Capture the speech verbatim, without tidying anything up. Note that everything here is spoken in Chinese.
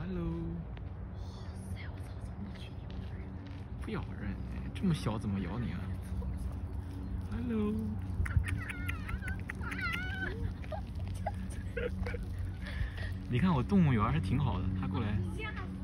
Hello。 哇塞，我操，怎么去你咬人？ 不咬人，哎，这么小怎么咬你啊 ？Hello。你看我动物园还挺好的，它过来。